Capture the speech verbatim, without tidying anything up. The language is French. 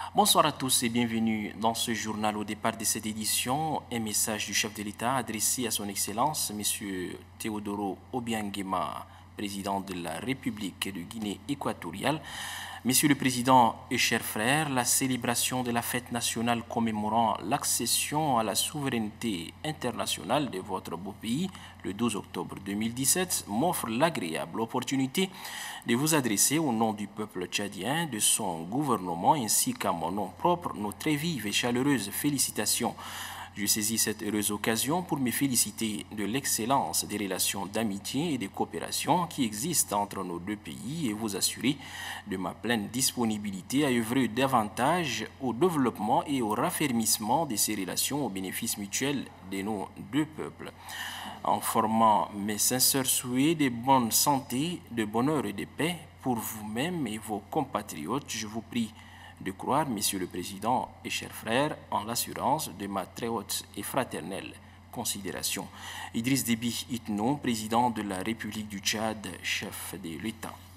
Bonsoir à tous et bienvenue dans ce journal. Au départ de cette édition, un message du chef de l'État adressé à son Excellence, M. Teodoro Obiangema, président de la République de Guinée équatoriale. Monsieur le Président et chers frères, la célébration de la fête nationale commémorant l'accession à la souveraineté internationale de votre beau pays, le douze octobre deux mille dix-sept, m'offre l'agréable opportunité de vous adresser au nom du peuple tchadien, de son gouvernement ainsi qu'à mon nom propre, nos très vives et chaleureuses félicitations. Je saisis cette heureuse occasion pour me féliciter de l'excellence des relations d'amitié et de coopération qui existent entre nos deux pays et vous assurer de ma pleine disponibilité à œuvrer davantage au développement et au raffermissement de ces relations au bénéfice mutuel de nos deux peuples. En formant mes sincères souhaits de bonne santé, de bonheur et de paix pour vous-même et vos compatriotes, je vous prie de croire, Monsieur le Président et chers frères, en l'assurance de ma très haute et fraternelle considération. Idriss Déby Itno, président de la République du Tchad, chef de l'État.